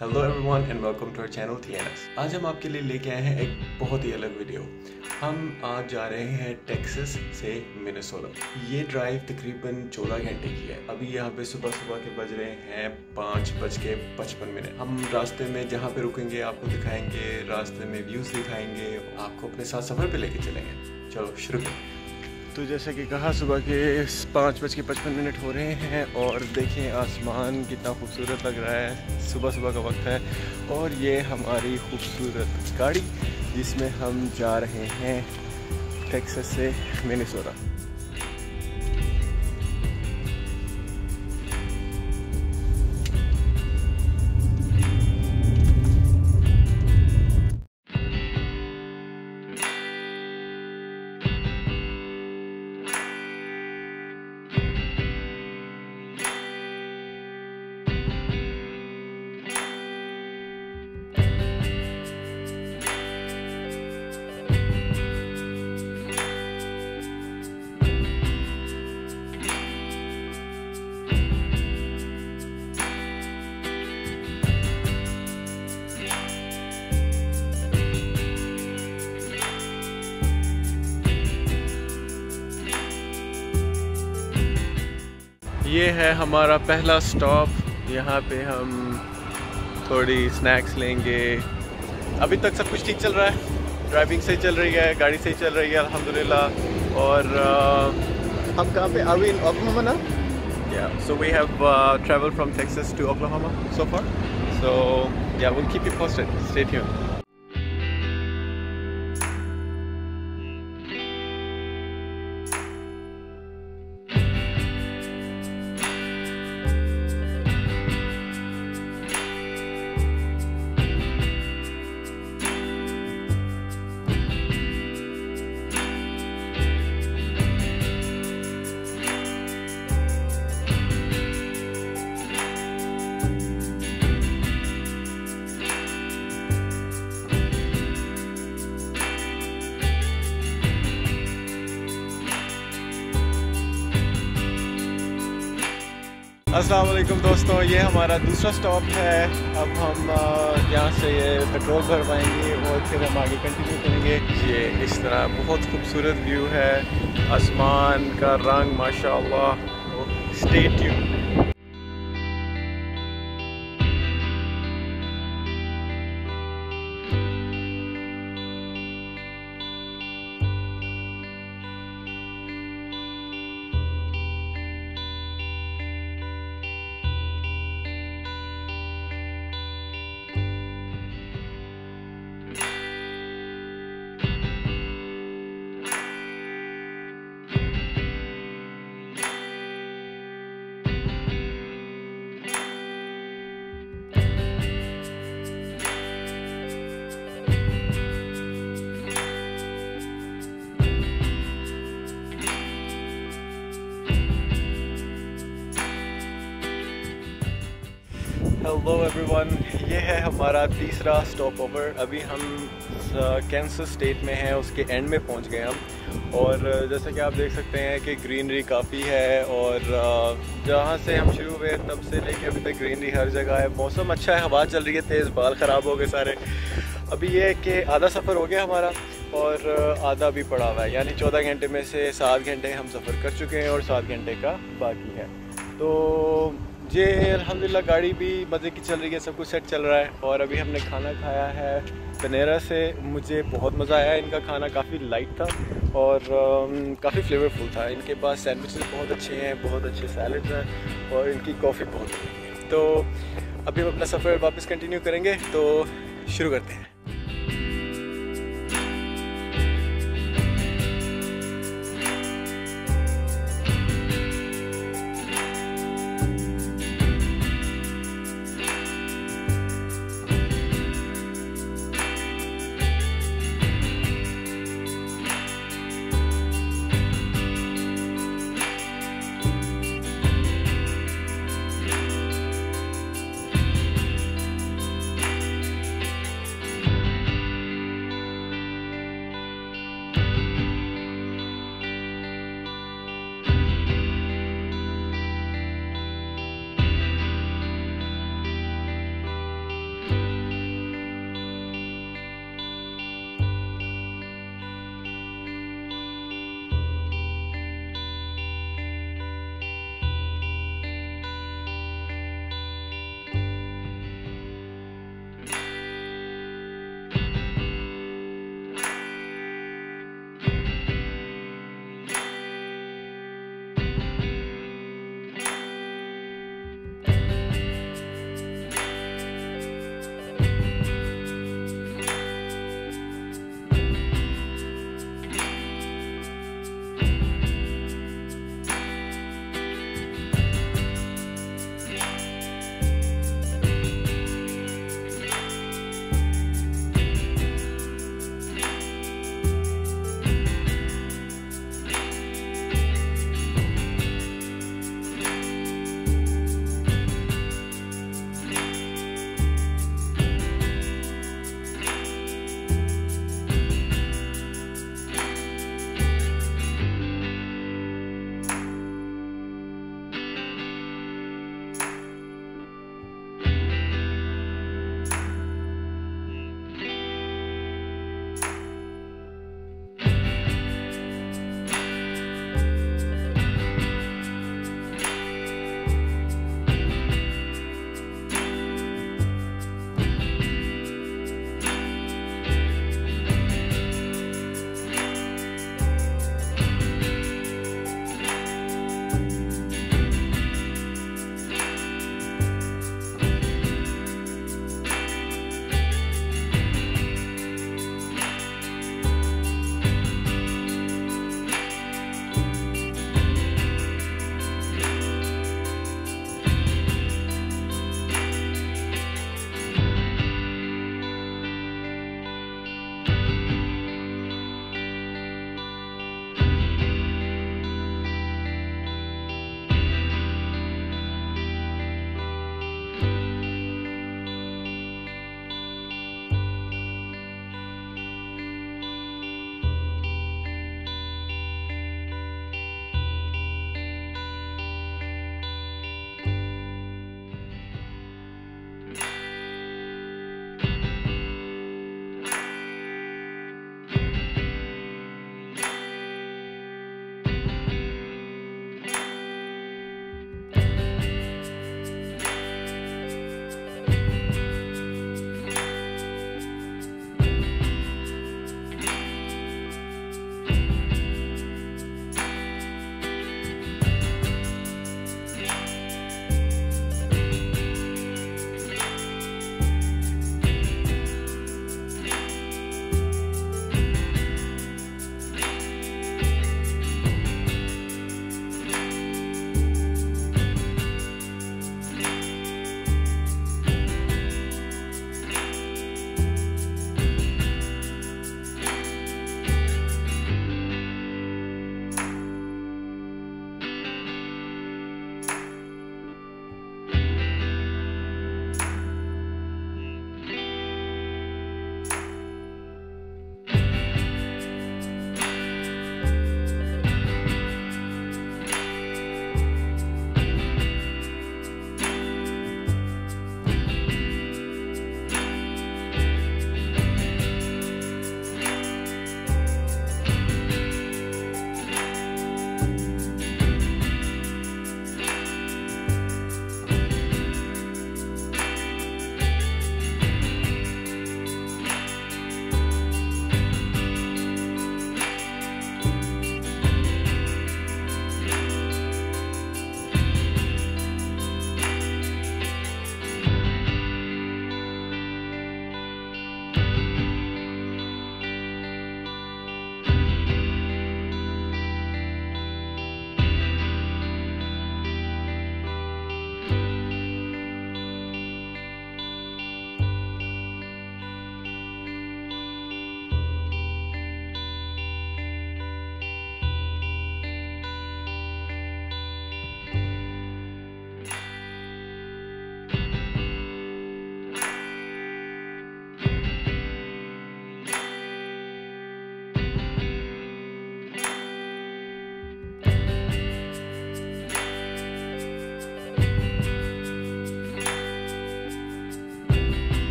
Hello everyone and welcome to our channel TNS। आज हम आपके लिए लेके आए हैं एक बहुत ही अलग वीडियो। हम आज जा रहे हैं टेक्सास से मिनेसोटा। ये ड्राइव तकरीबन 14 घंटे की है। अभी यहाँ पे सुबह के बज रहे हैं 5:55। हम रास्ते में जहाँ पे रुकेंगे आपको दिखाएंगे, रास्ते में व्यूज़ दिखाएंगे, आपको अपने साथ सफ़र पे लेके चलेंगे। चलो शुरू करें। तो जैसे कि कहा, सुबह के 5:55 हो रहे हैं और देखें आसमान कितना खूबसूरत लग रहा है। सुबह का वक्त है और ये हमारी खूबसूरत गाड़ी जिसमें हम जा रहे हैं टेक्सास से मिनेसोटा। ये है हमारा पहला स्टॉप। यहाँ पे हम थोड़ी स्नैक्स लेंगे। अभी तक सब कुछ ठीक चल रहा है, ड्राइविंग सही चल रही है, गाड़ी सही चल रही है अल्हम्दुलिल्लाह। और हम कहाँ पे? Are we in Oklahoma now? Yeah, so we have traveled from Texas to Oklahoma so far. So yeah, we'll keep you posted. Stay tuned. अस्सलाम वालेकुम दोस्तों, ये हमारा दूसरा स्टॉप है। अब हम यहाँ से ये पेट्रोल भरवाएंगे और फिर हम आगे कंटिन्यू करेंगे। ये इस तरह बहुत खूबसूरत व्यू है, आसमान का रंग माशाअल्लाह। Stay tuned. हेलो एवरीवन, ये है हमारा तीसरा स्टॉप ओवर। अभी हम कैंसस स्टेट में हैं, उसके एंड में पहुंच गए हम। और जैसा कि आप देख सकते हैं कि ग्रीनरी काफ़ी है और जहाँ से हम शुरू हुए तब से लेके अभी तक ग्रीनरी हर जगह है। मौसम अच्छा है, हवा चल रही है तेज़, बाल ख़राब हो गए सारे। अभी ये है कि आधा सफ़र हो गया हमारा और आधा भी पड़ा हुआ है, यानी 14 घंटे में से 7 घंटे हम सफ़र कर चुके हैं और 7 घंटे का बाकी है। तो ये अल्हम्दुलिल्लाह गाड़ी भी मज़े की चल रही है, सब कुछ सेट चल रहा है। और अभी हमने खाना खाया है पनेरा से। मुझे बहुत मज़ा आया, इनका खाना काफ़ी लाइट था और काफ़ी फ्लेवरफुल था। इनके पास सैंडविचेस बहुत अच्छे हैं, बहुत अच्छे सैलड्स हैं और इनकी कॉफ़ी बहुत अच्छी है। तो अभी हम अपना सफ़र वापस कंटिन्यू करेंगे, तो शुरू करते हैं।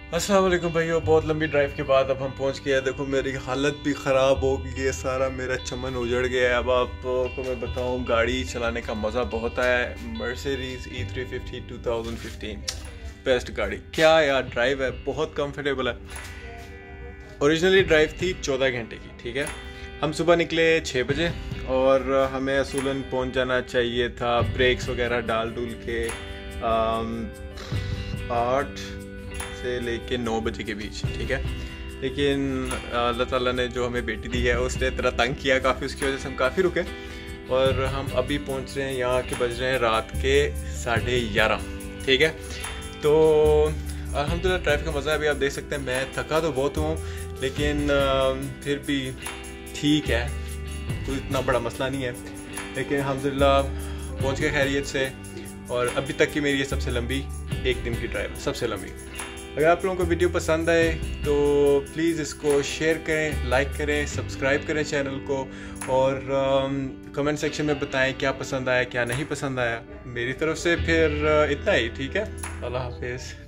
अस्सलाम वालेकुम भाइयों, बहुत लंबी ड्राइव के बाद अब हम पहुंच गए हैं। देखो मेरी हालत भी ख़राब हो गई है, सारा मेरा चमन उजड़ गया है। अब आपको मैं बताऊं, गाड़ी चलाने का मज़ा बहुत आया है। मर्सिडीज़ E350 2015 बेस्ट गाड़ी, क्या यार ड्राइव है, बहुत कंफर्टेबल है। ओरिजिनली ड्राइव थी 14 घंटे की, ठीक है। हम सुबह निकले 6 बजे और हमें असूलन पहुंच जाना चाहिए था ब्रेक्स वगैरह डाल डूल के 8 से लेके 9 बजे के बीच, ठीक है। लेकिन अल्लाह ताला ने जो हमें बेटी दी है उसने इतना तंग किया काफ़ी, उसकी वजह से हम काफ़ी रुके और हम अभी पहुंच रहे हैं, यहाँ के बज रहे हैं रात के 11:30, ठीक है। तो अल्हम्दुलिल्लाह ड्राइव का मज़ा अभी आप देख सकते हैं। मैं थका तो बहुत हूँ लेकिन फिर भी ठीक है, कोई इतना बड़ा मसला नहीं है। लेकिन अल्हम्दुलिल्लाह पहुँच गए खैरियत से और अभी तक की मेरी ये सबसे लंबी एक दिन की ड्राइव, सबसे लंबी। अगर आप लोगों को वीडियो पसंद आए तो प्लीज़ इसको शेयर करें, लाइक करें, सब्सक्राइब करें चैनल को और कमेंट सेक्शन में बताएं क्या पसंद आया क्या नहीं पसंद आया। मेरी तरफ से फिर इतना ही, ठीक है। अल्लाह हाफिज़।